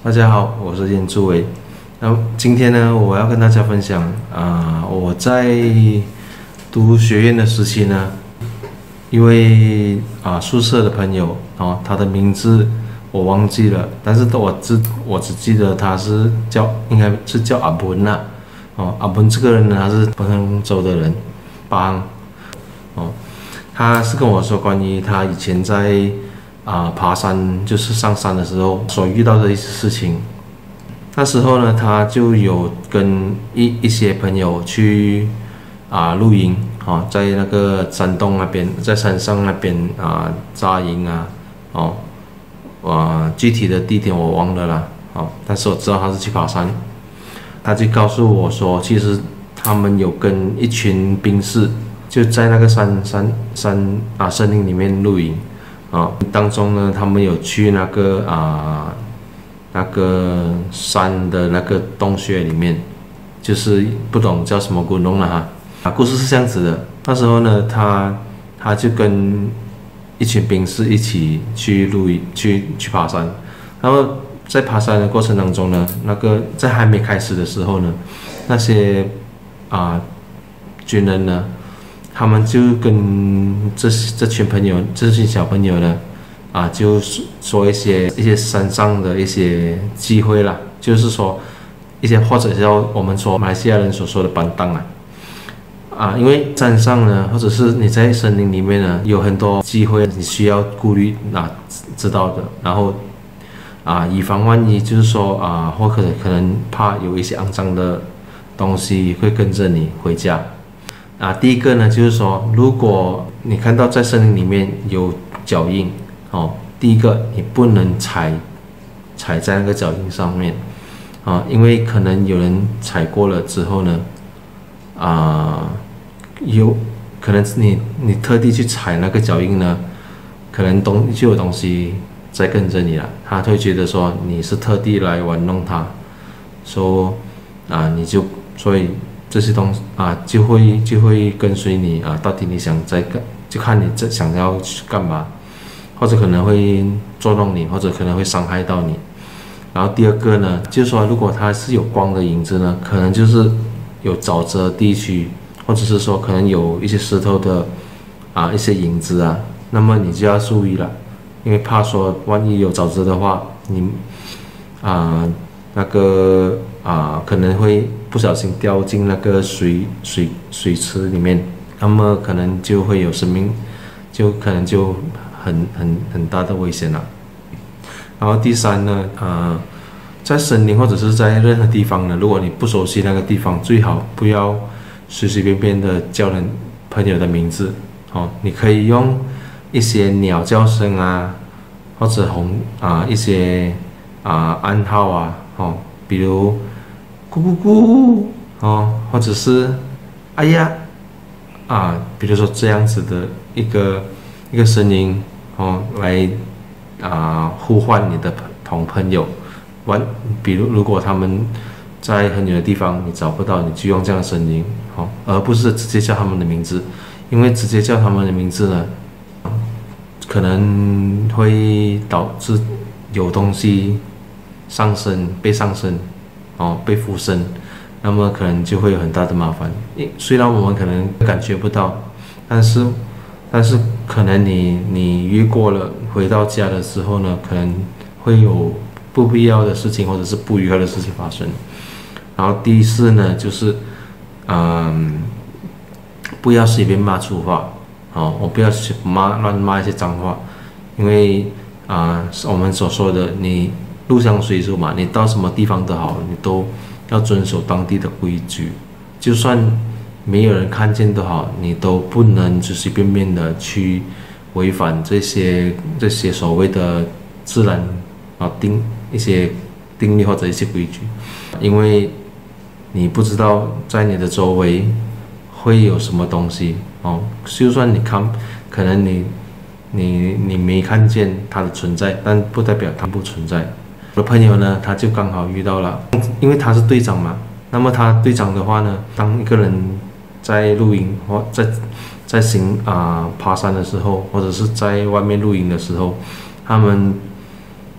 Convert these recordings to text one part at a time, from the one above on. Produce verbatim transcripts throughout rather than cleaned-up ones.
大家好，我是严志伟。那今天呢，我要跟大家分享啊、呃，我在读学院的时期呢，一位啊、呃、宿舍的朋友哦，他的名字我忘记了，但是我只我只记得他是叫应该是叫阿文呐。哦，阿文这个人呢，他是彭亨州的人，邦哦，他是跟我说关于他以前在啊、呃、爬山，就是上山的时候所遇到的一些事情。那时候呢，他就有跟一一些朋友去啊、呃、露营哦，在那个山洞那边，在山上那边啊、呃、扎营啊，哦，啊、呃、具体的地点我忘了啦，哦，但是我知道他是去爬山。他就告诉我说，其实他们有跟一群兵士就在那个山山山啊森林里面露营啊，当中呢，他们有去那个啊那个山的那个洞穴里面，就是不懂叫什么古洞了哈。啊，故事是这样子的，那时候呢，他他就跟一群兵士一起去露营，去去爬山，然后在爬山的过程当中呢，那个在还没开始的时候呢，那些啊、呃、军人呢，他们就跟这这群朋友，这群小朋友呢，啊，就说一些一些山上的一些机会啦，就是说一些或者叫我们说马来西亚人所说的板档啊，啊，因为山上呢，或者是你在森林里面呢，有很多机会你需要顾虑啊知道的，然后。啊，以防万一，就是说啊，或可可能怕有一些肮脏的东西会跟着你回家。啊，第一个呢，就是说，如果你看到在森林里面有脚印，哦，第一个你不能踩踩在那个脚印上面，啊，因为可能有人踩过了之后呢，啊，有可能你你特地去踩那个脚印呢，可能东就有东西在跟着你了，他会觉得说你是特地来玩弄他，说啊你就所以这些东西啊就会就会跟随你啊，到底你想在干，就看你这想要去干嘛，或者可能会捉弄你，或者可能会伤害到你。然后第二个呢，就是说如果它是有光的影子呢，可能就是有沼泽地区，或者是说可能有一些石头的啊一些影子啊，那么你就要注意了。因为怕说万一有沼泽的话，你啊、呃、那个啊、呃、可能会不小心掉进那个水水水池里面，那么可能就会有生命，就可能就很很很大的危险了。然后第三呢，啊、呃，在森林或者是在任何地方呢，如果你不熟悉那个地方，最好不要随随便便的叫人朋友的名字哦，你可以用一些鸟叫声啊，或者红啊一些啊暗号啊，哦，比如咕咕咕哦，或者是哎呀啊，比如说这样子的一个一个声音哦，来啊呼唤你的同朋友。完，比如如果他们在很远的地方你找不到，你就用这样的声音哦，而不是直接叫他们的名字，因为直接叫他们的名字呢，可能会导致有东西上身被上身哦被附身，那么可能就会有很大的麻烦。虽然我们可能感觉不到，但是但是可能你你越过了，回到家的时候呢，可能会有不必要的事情或者是不愉快的事情发生。然后第四呢，就是嗯不要随便骂粗话。哦，我不要去骂乱骂一些脏话，因为啊、呃，我们所说的，你入乡随俗嘛，你到什么地方都好，你都要遵守当地的规矩，就算没有人看见都好，你都不能随随便便的去违反这些这些所谓的自然啊定一些定律或者一些规矩，因为你不知道在你的周围会有什么东西。哦，就算你看，可能你你你没看见它的存在，但不代表它不存在。我的朋友呢，他就刚好遇到了，因为他是队长嘛。那么他队长的话呢，当一个人在露营或在在行啊、呃、爬山的时候，或者是在外面露营的时候，他们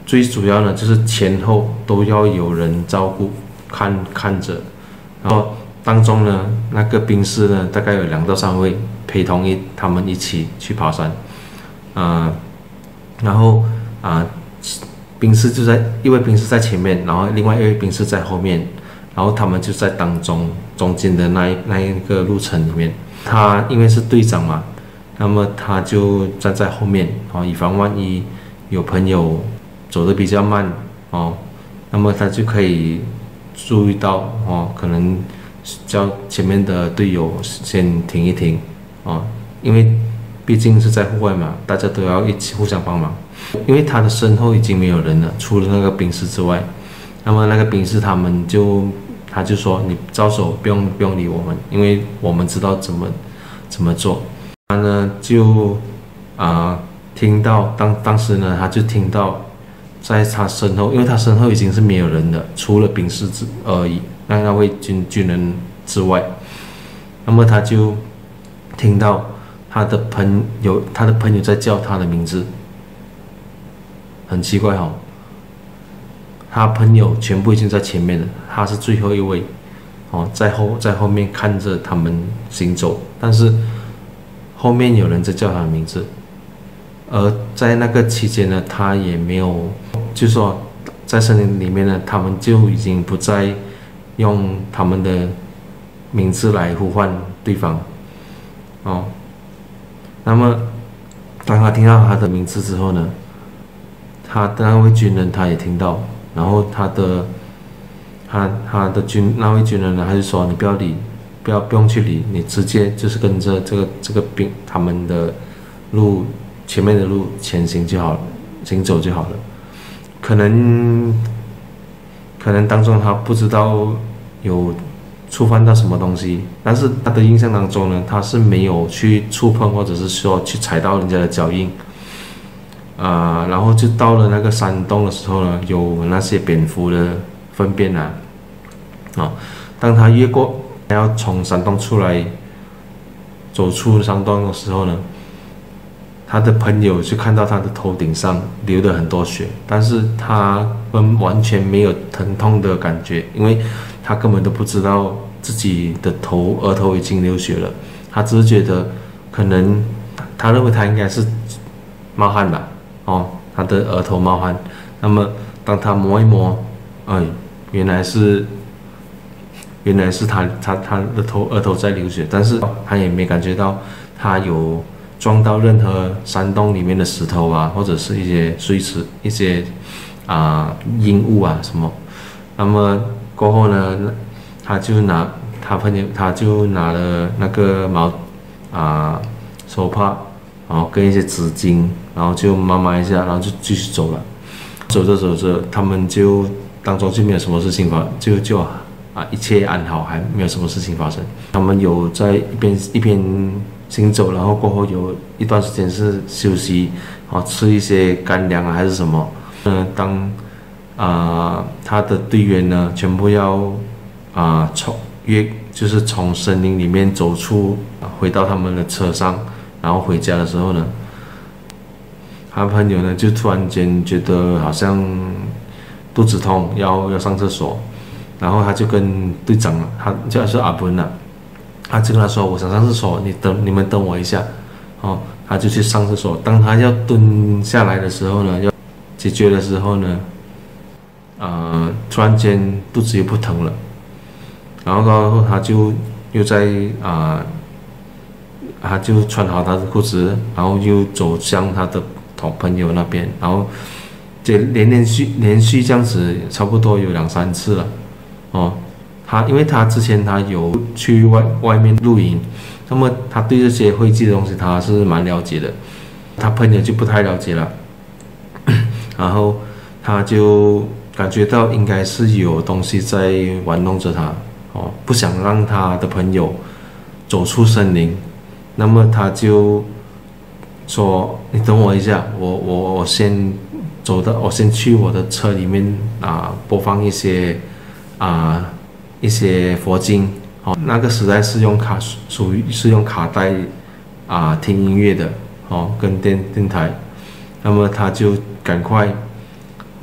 最主要呢就是前后都要有人照顾看看着，然后当中呢那个兵士呢大概有两到三位陪同一他们一起去爬山，啊、呃，然后啊、呃、兵士就在一位兵士在前面，然后另外一位兵士在后面，然后他们就在当中中间的那一那一个路程里面，他因为是队长嘛，那么他就站在后面哦，以防万一有朋友走得比较慢哦，那么他就可以注意到哦，可能叫前面的队友先停一停哦，因为毕竟是在户外嘛，大家都要一起互相帮忙。因为他的身后已经没有人了，除了那个兵士之外，那么那个兵士他们就他就说你招手不用不用理我们，因为我们知道怎么怎么做。他呢就啊、呃、听到当当时呢他就听到。在他身后，因为他身后已经是没有人了，除了兵士之而已，那那位军军人之外，那么他就听到他的朋友，他的朋友在叫他的名字，很奇怪哦。他朋友全部已经在前面了，他是最后一位，哦，在后在后面看着他们行走，但是后面有人在叫他的名字。而在那个期间呢，他也没有，就说在森林里面呢，他们就已经不再用他们的名字来呼唤对方，哦，那么当他听到他的名字之后呢，他的那位军人他也听到，然后他的他他的军那位军人呢，他就说你不要理，不要不用去理，你直接就是跟着这个这个兵他们的路。前面的路前行就好了，行走就好了。可能，可能当中他不知道有触犯到什么东西，但是他的印象当中呢，他是没有去触碰或者是说去踩到人家的脚印，啊、呃，然后就到了那个山洞的时候呢，有那些蝙蝠的粪便啊，啊、哦，当他越过要从山洞出来，走出山洞的时候呢。他的朋友就看到他的头顶上流了很多血，但是他们完全没有疼痛的感觉，因为他根本都不知道自己的头额头已经流血了，他只是觉得可能他认为他应该是冒汗吧，哦，他的额头冒汗，那么当他摸一摸，哎，原来是原来是他他他的头额头在流血，但是他也没感觉到他有。撞到任何山洞里面的石头啊，或者是一些碎石、一些啊、呃、硬物啊什么。那么过后呢，他就拿他朋友，他就拿了那个毛啊、呃、手帕，然后跟一些纸巾，然后就抹抹一下，然后就继续走了。走着走着，他们就当中就没有什么事情发，就就啊一切安好，还没有什么事情发生。他们有在一边一边。行走，然后过后有一段时间是休息，啊，吃一些干粮啊还是什么。嗯，当啊、呃、他的队员呢全部要啊、呃、从越就是从森林里面走出，回到他们的车上，然后回家的时候呢，他朋友呢就突然间觉得好像肚子痛，要要上厕所，然后他就跟队长，他就是阿本了。他就跟他说：“我想上厕所，你等你们等我一下。”哦，他就去上厕所。当他要蹲下来的时候呢，要解决的时候呢，呃，突然间肚子又不疼了。然后过后他就又在啊、呃，他就穿好他的裤子，然后又走向他的同朋友那边，然后这连连续连续这样子，差不多有两三次了，哦。他因为他之前他有去外外面露营，那么他对这些会计的东西他是蛮了解的，他朋友就不太了解了，然后他就感觉到应该是有东西在玩弄着他，哦，不想让他的朋友走出森林，那么他就说：“你等我一下，我我我先走到，我先去我的车里面啊，播放一些啊。”一些佛经哦，那个时代是用卡属于是用卡带啊听音乐的哦，跟电电台，那么他就赶快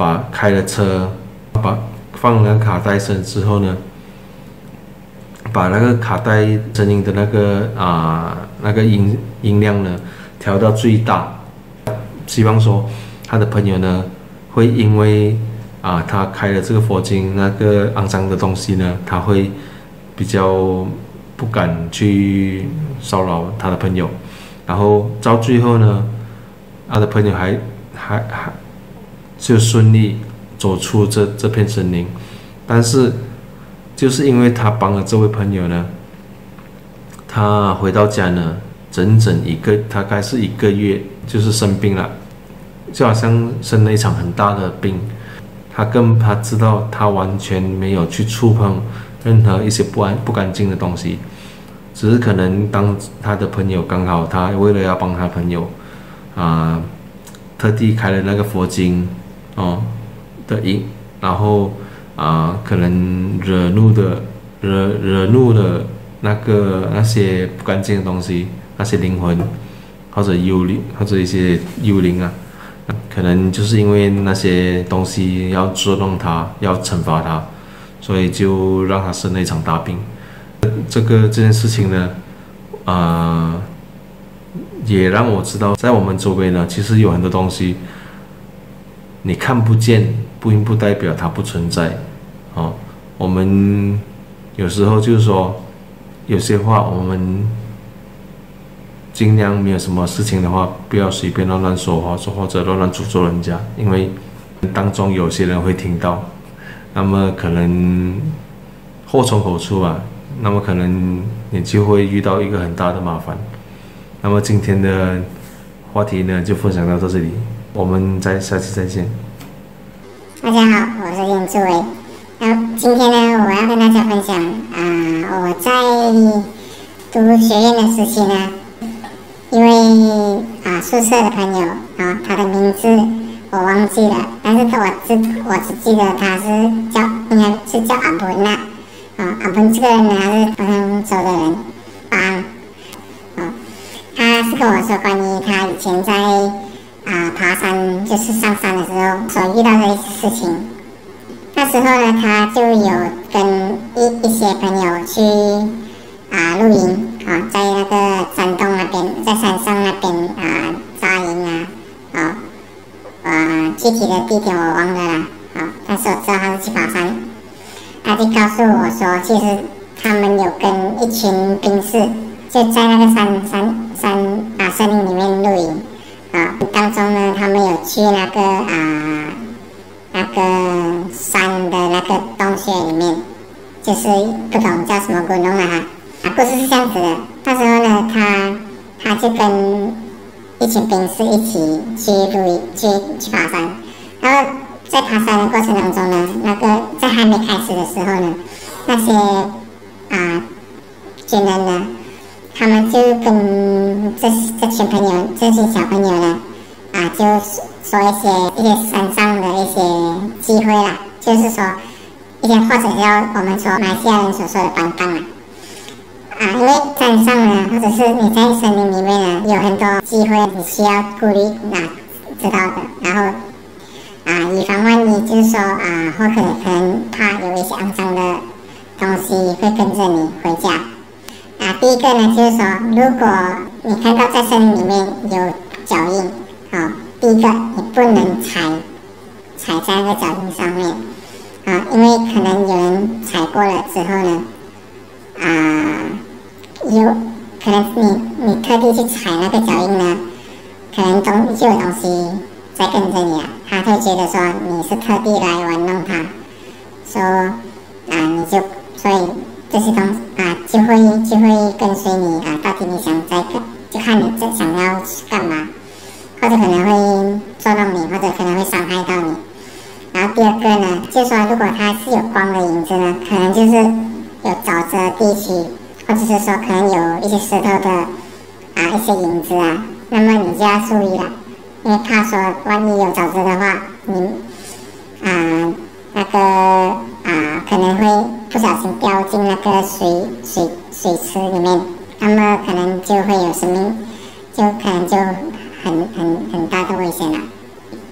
把开了车，把放了卡带声之后呢，把那个卡带声音的那个啊、呃、那个音音量呢调到最大，希望说他的朋友呢会因为啊、呃、他开了这个佛经那个肮脏的东西呢，他会比较不敢去骚扰他的朋友，然后到最后呢，他的朋友还还还就顺利走出这这片森林，但是就是因为他帮了这位朋友呢，他回到家呢，整整一个大概是一个月，就是生病了，就好像生了一场很大的病。他更他知道他完全没有去触碰任何一些不安不干净的东西，只是可能当他的朋友刚好他为了要帮他朋友啊、呃，特地开了那个佛经哦的音，然后啊、呃、可能惹怒的惹惹怒的那个那些不干净的东西，那些灵魂或者幽灵或者一些幽灵啊。可能就是因为那些东西要捉弄他，要惩罚他，所以就让他生了一场大病。这个这件事情呢，啊、呃，也让我知道，在我们周边呢，其实有很多东西你看不见，不并不代表它不存在。哦，我们有时候就是说，有些话我们尽量没有什么事情的话，不要随便乱乱说话，或者乱乱诅咒人家，因为当中有些人会听到，那么可能祸从口出啊，那么可能你就会遇到一个很大的麻烦。那么今天的话题呢，就分享到这里，我们在下期再见。 大家好，我是林志伟。然后今天呢，我要跟大家分享啊、呃，我在读学院的时期呢。因为啊，宿舍的朋友啊，他的名字我忘记了，但是我只我只记得他是叫，应该是叫阿文啦。啊，阿文这个人呢，他是非常熟的人，啊，啊，他是跟我说关于他以前在啊爬山，就是上山的时候所遇到的一些事情。那时候呢，他就有跟一一些朋友去啊露营。啊，在那个山洞那边，在山上那边啊扎营啊，啊，呃，具体的地点我忘了啦，啊，但是我知道他是去爬山，他就告诉我说，其实他们有跟一群兵士就在那个山山山啊森林里面露营，啊，当中呢，他们有去那个啊那个山的那个洞穴里面，就是不懂叫什么古农了哈。啊，故事是这样子的。那时候呢，他他就跟一群兵士一起去露营，去去爬山。然后在爬山的过程当中呢，那个在还没开始的时候呢，那些啊军人呢，他们就跟这这群朋友，这些小朋友呢，啊，就说一些一些山上的一些机会啦，就是说一些或者叫我们说马来西亚人所说的板杠啦。啊，因为山上呢，或者是你在森林里面呢，有很多机会你需要顾虑啊，知道的。然后啊，以防万一，就是说啊，或可能可能怕有一些肮脏的东西会跟着你回家。啊，第一个呢，就是说，如果你看到在森林里面有脚印，好、哦，第一个你不能踩踩在那个脚印上面，啊，因为可能有人踩过了之后呢。啊、呃，有可能你你特地去踩那个脚印呢，可能东就有东西在跟着你啊，他会觉得说你是特地来玩弄他，说啊、呃、你就所以这些东啊就会就会跟随你啊，到底你想在就看你这想要干嘛，或者可能会捉弄你，或者可能会伤害到你。然后第二个呢，就是说如果它是有光的影子呢，可能就是有沼泽地区，或者是说可能有一些石头的啊一些影子啊，那么你就要注意了，因为怕说万一有沼泽的话，你啊那个啊可能会不小心掉进那个水水水池里面，那么可能就会有生命，就可能就很很很大的危险了。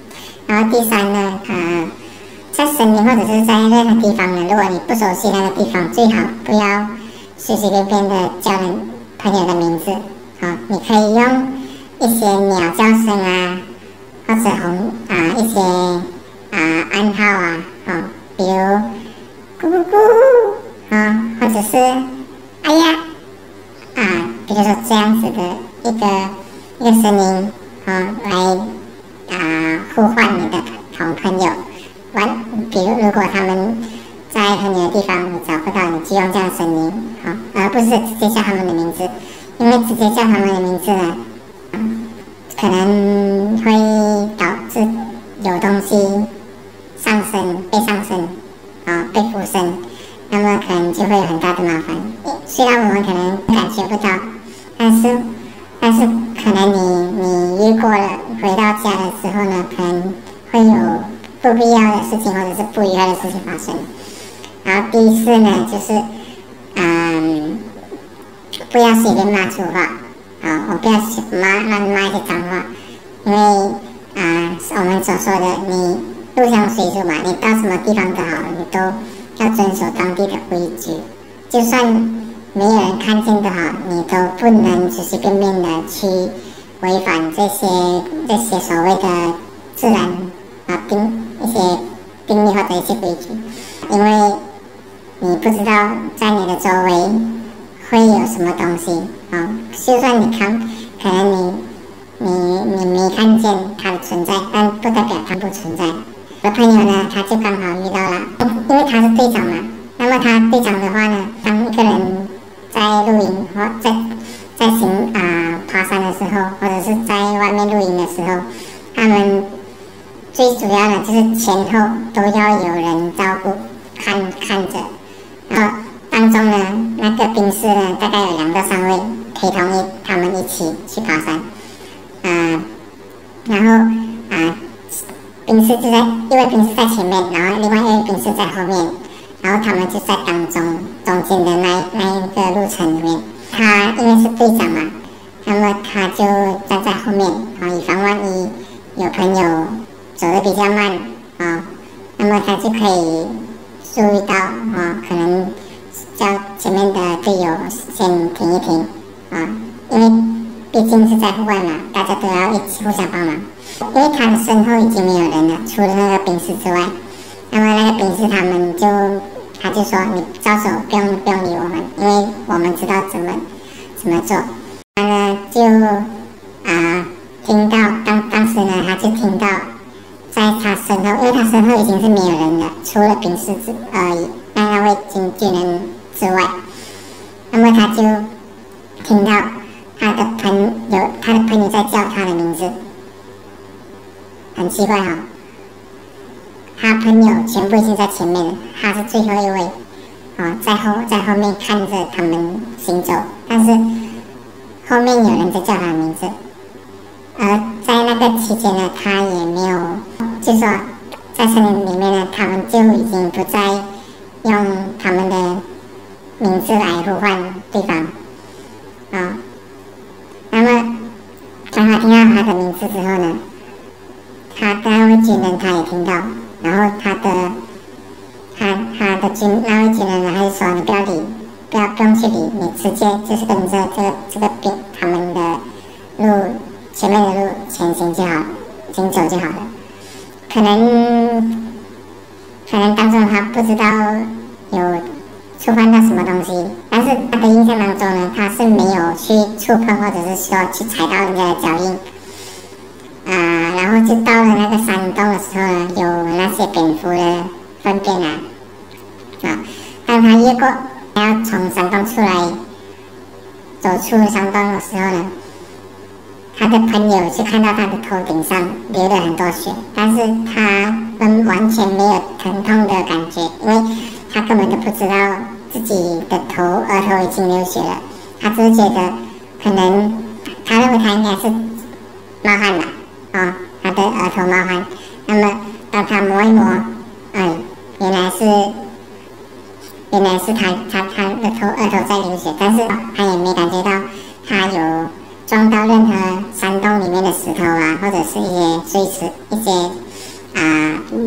然后第三呢，呃，在森林或者是在任何地方呢，如果你不熟悉那个地方，最好不要随随便便的叫人朋友的名字。好，你可以用一些鸟叫声啊，或者红啊、呃、一些啊、呃、暗号啊，好、哦，比如咕咕咕啊，或者是哎呀啊，比如说这样子的一个一个声音啊，来啊呼唤你的好朋友。完，比如如果他们在很远的地方你找不到，你就用这样的声音，好，而不是直接叫他们的名字，因为直接叫他们的名字呢，可能会导致有东西上身，被上身，啊，被附身，那么可能就会有很大的麻烦。虽然我们可能感觉不到，但是但是可能你你遇过了，回到家的时候呢，可能会有不必要的事情或者是不愉快的事情发生。然后第四呢，就是嗯，不要随便骂粗话，啊，我不要骂乱骂一些脏话，因为啊，我们所说的你入乡随俗嘛，你到什么地方都好，你都要遵守当地的规矩，就算没有人看见的好，你都不能随随便便的去违反这些这些所谓的自然啊定一些定律或者一些规矩，因为你不知道在你的周围会有什么东西啊，就算你看，可能你你你没看见它的存在，但不代表它不存在。我的朋友呢，他就刚好遇到了，因为他是队长嘛，那么他队长的话呢，当一个人在露营或在在行啊、呃、爬山的时候，或者是在外面露营的时候，他们最主要的就是前后都要有人照顾，看看着，然后当中呢，那个兵士呢，大概有两到三位陪同一他们一起去爬山，啊、呃，然后啊。呃兵士就在一位兵士在前面，然后另外一位兵士在后面，然后他们就在当中中间的那那一个路程里面。他因为是队长嘛，那么他就站在后面啊，以防万一有朋友走得比较慢啊，那么他就可以注意到啊，可能叫前面的队友先停一停啊，因为毕竟是在户外嘛，大家都要一起互相帮忙。因为他的身后已经没有人了，除了那个兵士之外，那么那个兵士他们就，他就说你招手不用不用理我们，因为我们知道怎么怎么做。他呢就啊、呃、听到当当时呢他就听到在他身后，因为他身后已经是没有人了，除了兵士之而已，那那位军军人之外，那么他就听到他的朋友他的朋友在叫他的名字。很奇怪哈、哦，他朋友全部已经在前面了，他是最后一位，啊、哦，在后在后面看着他们行走，但是后面有人在叫他的名字，而在那个期间呢，他也没有，就说在森林里面呢，他们就已经不再用他们的名字来呼唤对方，啊、哦，那么当他听到他的名字之后呢？他的那位军人他也听到，然后他的他他的军那位军人呢，他就说你不要理，不要不用去理，你直接就是跟着这个这个兵他们的路前面的路前行就好，行走就好了。可能可能当中他不知道有触犯到什么东西，但是他的印象当中呢，他是没有去触碰或者是说去踩到人家的脚印。啊、呃，然后就到了那个山洞的时候呢，有那些蝙蝠的粪便啊，啊，当他越过要从山洞出来，走出山洞的时候呢，他的朋友就看到他的头顶上流了很多血，但是他们完全没有疼痛的感觉，因为他根本都不知道自己的头额头已经流血了，他只是觉得可能他认为他应该是冒汗了。哦，他的额头冒汗，那么当他摸一摸，哎，原来是原来是他他他的头额头在流血，但是他也没感觉到他有撞到任何山洞里面的石头啊，或者是一些碎石、一些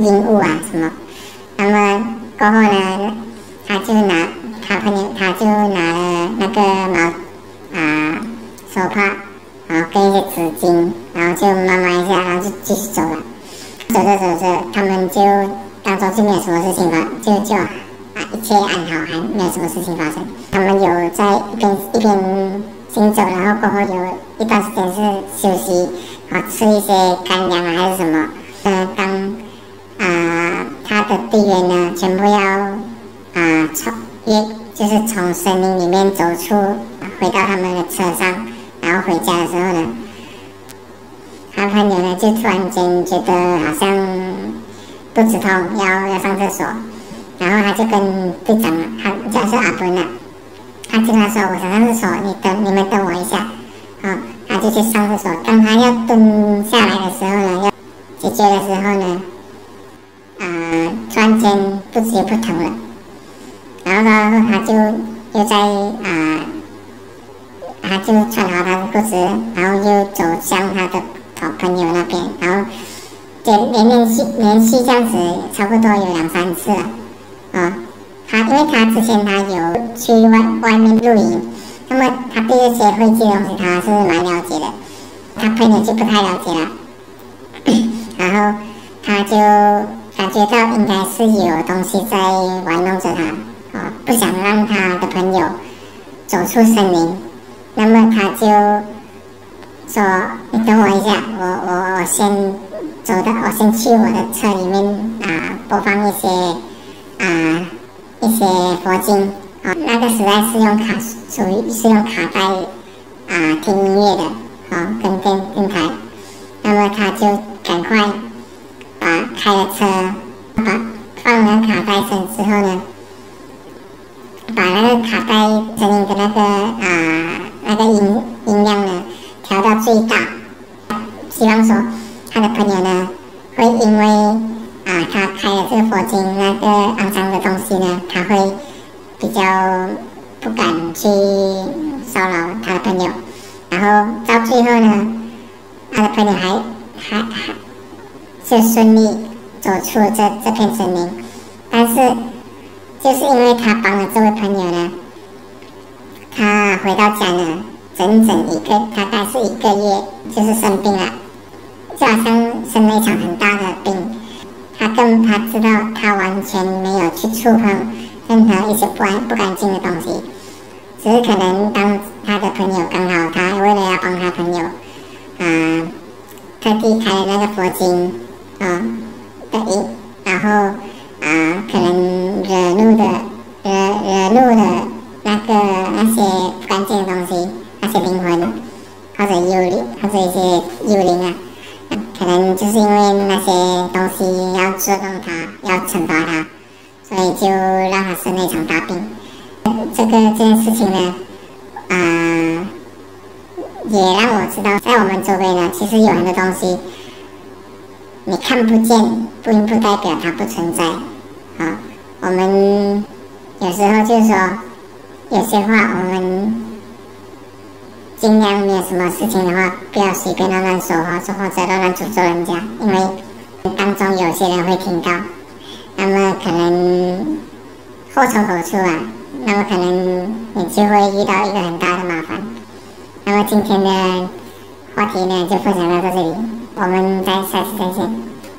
鹦鹉啊什么。那么过后呢，他就拿他朋友他就拿了那个毛啊手帕，然后跟一些纸巾，然后就慢慢一下，然后就继续走了。走着走着，他们就当中就没有什么事情发，就就啊一切安好，还没有什么事情发生。他们有在一边一边行走，然后过后有一段时间是休息，啊吃一些干粮啊还是什么。呃，当啊他的队员呢全部要啊从越就是从森林里面走出，回到他们的车上，然后回家的时候呢。他朋友呢，就突然间觉得好像肚子痛，要要上厕所，然后他就跟队长，他就是阿本啊，他就跟他说：“我想上厕所，你等你们等我一下。”啊，他就去上厕所。当他要蹲下来的时候呢，要解决的时候呢，啊、呃，突然间肚子也不疼了，然后呢，他就又在啊、呃，他就穿好他的裤子，然后又走向他的朋友那边，然后连连连续连续这样子，差不多有两三次了，啊，他因为他之前他有去外外面露营，那么他对这些会计的东西他是蛮了解的，他朋友就不太了解了，然后他就感觉到应该是有东西在玩弄着他，啊，不想让他的朋友走出森林，那么他就说：“你等我一下，我我我先走到，我先去我的车里面啊，播放一些啊一些佛经啊。那个时代是用卡，属于是用卡带啊听音乐的啊，跟跟跟台。那么他就赶快把开了车，把放了卡带声之后呢，把那个卡带声音的那个啊那个音音量呢。”调到最大，希望说他的朋友呢会因为啊他开了这个佛经那个肮脏的东西呢，他会比较不敢去骚扰他的朋友，然后到最后呢，他的朋友还还还就顺利走出这这片森林，但是就是因为他帮了这位朋友呢，他回到家呢。整整一个，大概是一个月，就是生病了，就好像生了一场很大的病。他跟他知道，他完全没有去触碰任何一些不干不干净的东西，只是可能当他的朋友刚好，他为了要帮他朋友，啊、呃，特地开了那个佛经，啊、呃、的音，然后啊、呃，可能惹怒的惹惹怒的那个那些不干净的东西。那些灵魂，或者幽灵，或者一些幽灵啊，可能就是因为那些东西要捉弄他，要惩罚他，所以就让他生了一场大病。这个这件事情呢，啊、呃，也让我知道，在我们周围呢，其实有很多东西你看不见，并不代表它不存在。啊，我们有时候就是说，有些话我们。尽量没有什么事情的话，不要随便乱乱说话，说或者乱乱诅咒人家，因为当中有些人会听到，那么可能祸从口出啊，那么可能你就会遇到一个很大的麻烦。那么今天的话题呢，就分享到这里，我们再下次再见。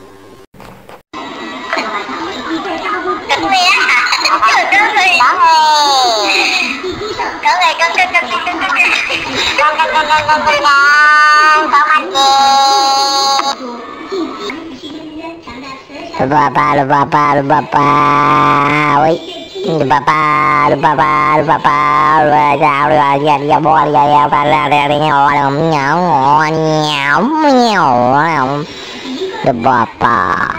lupa apa lupa apa lupa apa woi lupa apa lupa apa lupa apa lupa sao lupa dia dia boleh dia dia pada dia dia nyau nyau nyau nyau lupa apa